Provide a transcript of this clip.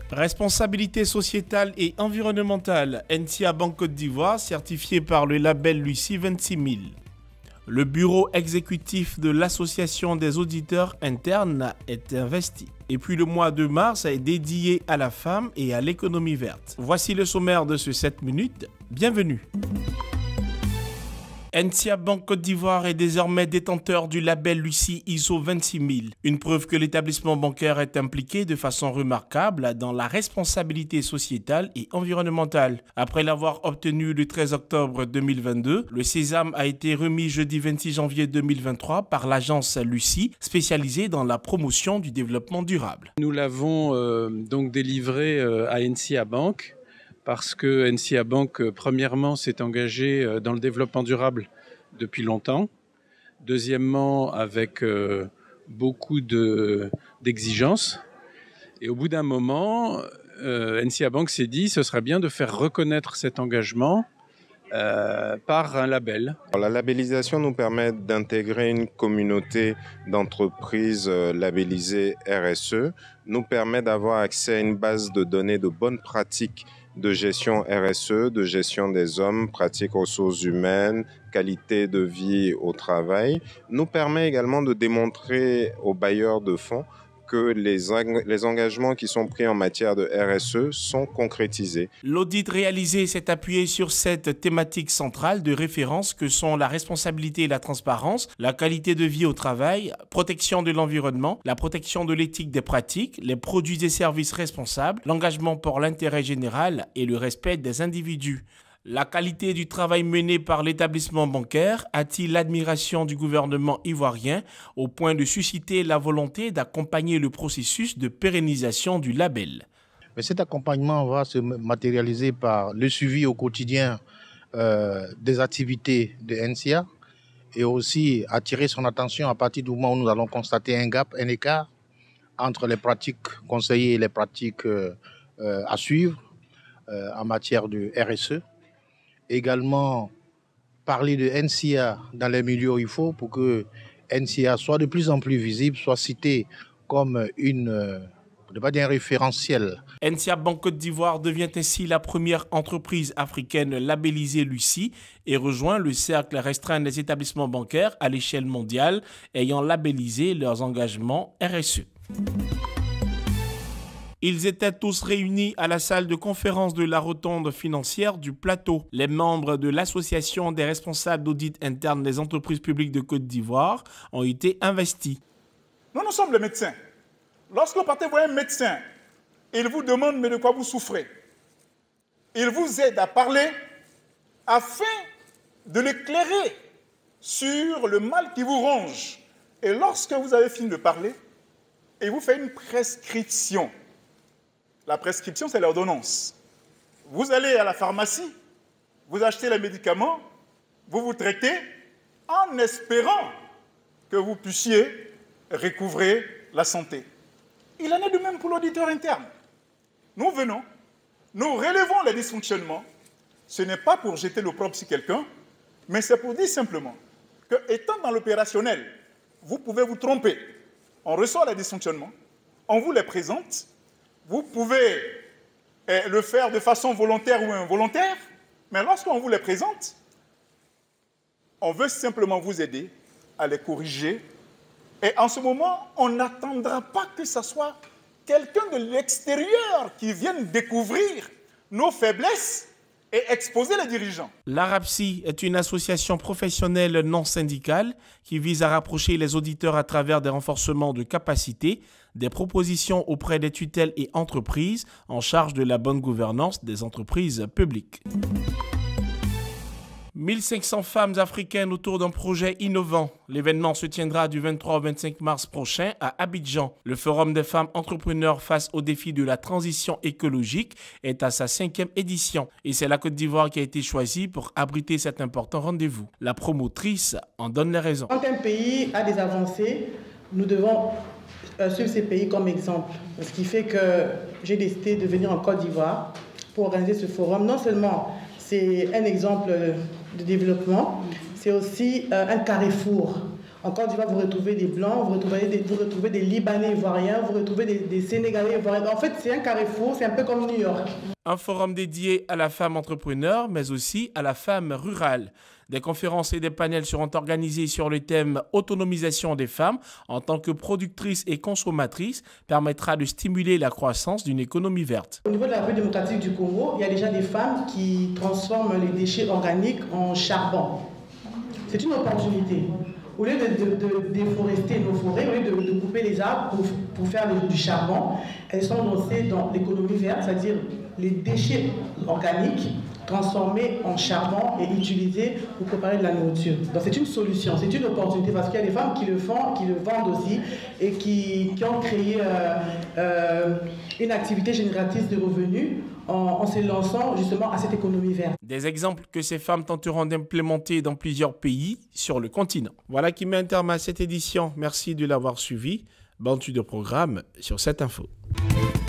Responsabilité sociétale et environnementale, NCA Banque Côte d'Ivoire, certifié par le label Lucie 26000. Le bureau exécutif de l'Association des auditeurs internes est investi. Et puis le mois de mars est dédié à la femme et à l'économie verte. Voici le sommaire de ce 7 minutes. Bienvenue. NCA Banque Côte d'Ivoire est désormais détenteur du label Lucie ISO 26000, une preuve que l'établissement bancaire est impliqué de façon remarquable dans la responsabilité sociétale et environnementale. Après l'avoir obtenu le 13 octobre 2022, le sésame a été remis jeudi 26 janvier 2023 par l'agence Lucie, spécialisée dans la promotion du développement durable. Nous l'avons donc délivré à NCA Banque. Parce que NCA Banque, premièrement, s'est engagé dans le développement durable depuis longtemps. Deuxièmement, avec beaucoup d'exigences. Et au bout d'un moment, NCA Banque s'est dit ce serait bien de faire reconnaître cet engagement par un label. La labellisation nous permet d'intégrer une communauté d'entreprises labellisées RSE, nous permet d'avoir accès à une base de données de bonnes pratiques de gestion RSE, de gestion des hommes, pratiques ressources humaines, qualité de vie au travail, nous permet également de démontrer aux bailleurs de fonds que les engagements qui sont pris en matière de RSE sont concrétisés. L'audit réalisé s'est appuyé sur cette thématique centrale de référence que sont la responsabilité et la transparence, la qualité de vie au travail, protection de l'environnement, la protection de l'éthique des pratiques, les produits et services responsables, l'engagement pour l'intérêt général et le respect des individus. La qualité du travail mené par l'établissement bancaire attire l'admiration du gouvernement ivoirien au point de susciter la volonté d'accompagner le processus de pérennisation du label. Mais cet accompagnement va se matérialiser par le suivi au quotidien des activités de NCA et aussi attirer son attention à partir du moment où nous allons constater un gap, un écart entre les pratiques conseillées et les pratiques à suivre en matière de RSE. Également parler de NCA dans les milieux où il faut pour que NCA soit de plus en plus visible, soit cité comme un référentiel. NCA Banque Côte d'Ivoire devient ainsi la première entreprise africaine labellisée Lucie et rejoint le cercle restreint des établissements bancaires à l'échelle mondiale ayant labellisé leurs engagements RSE. Ils étaient tous réunis à la salle de conférence de la rotonde financière du Plateau. Les membres de l'Association des responsables d'audit interne des entreprises publiques de Côte d'Ivoire ont été investis. Nous sommes les médecins. Lorsque vous partez voir un médecin, il vous demande mais de quoi vous souffrez. Il vous aide à parler afin de l'éclairer sur le mal qui vous ronge. Et lorsque vous avez fini de parler, il vous fait une prescription. La prescription, c'est l'ordonnance. Vous allez à la pharmacie, vous achetez les médicaments, vous vous traitez en espérant que vous puissiez recouvrer la santé. Il en est de même pour l'auditeur interne. Nous venons, nous relevons les dysfonctionnements. Ce n'est pas pour jeter l'opprobre sur quelqu'un, mais c'est pour dire simplement que, étant dans l'opérationnel, vous pouvez vous tromper. On reçoit les dysfonctionnements, on vous les présente. Vous pouvez le faire de façon volontaire ou involontaire, mais lorsqu'on vous les présente, on veut simplement vous aider à les corriger. Et en ce moment, on n'attendra pas que ce soit quelqu'un de l'extérieur qui vienne découvrir nos faiblesses et exposer les dirigeants. L'ARAPSI est une association professionnelle non syndicale qui vise à rapprocher les auditeurs à travers des renforcements de capacités, des propositions auprès des tutelles et entreprises en charge de la bonne gouvernance des entreprises publiques. 1500 femmes africaines autour d'un projet innovant. L'événement se tiendra du 23 au 25 mars prochain à Abidjan. Le Forum des femmes entrepreneurs face au défi de la transition écologique est à sa 5e édition. Et c'est la Côte d'Ivoire qui a été choisie pour abriter cet important rendez-vous. La promotrice en donne les raisons. Quand un pays a des avancées, nous devons suivre ces pays comme exemple. Ce qui fait que j'ai décidé de venir en Côte d'Ivoire pour organiser ce forum. Non seulement c'est un exemple de développement, c'est aussi un carrefour En Côte d'Ivoire, vous retrouvez des Blancs, vous retrouvez des Libanais ivoiriens, vous retrouvez des Sénégalais ivoiriens. En fait, c'est un carrefour, c'est un peu comme New York. Un forum dédié à la femme entrepreneur, mais aussi à la femme rurale. Des conférences et des panels seront organisés sur le thème « Autonomisation des femmes en tant que productrices et consommatrices » permettra de stimuler la croissance d'une économie verte. Au niveau de la République démocratique du Congo, il y a déjà des femmes qui transforment les déchets organiques en charbon. C'est une opportunité. Au lieu de déforester nos forêts, au lieu de couper les arbres pour faire du charbon, elles sont lancées dans l'économie verte, c'est-à-dire les déchets organiques transformés en charbon et utilisés pour préparer de la nourriture. Donc c'est une solution, c'est une opportunité parce qu'il y a des femmes qui le font, qui le vendent aussi et qui ont créé une activité génératrice de revenus en se lançant justement à cette économie verte. Des exemples que ces femmes tenteront d'implémenter dans plusieurs pays sur le continent. Voilà qui met un terme à cette édition. Merci de l'avoir suivi. Bantu de programme sur cette info.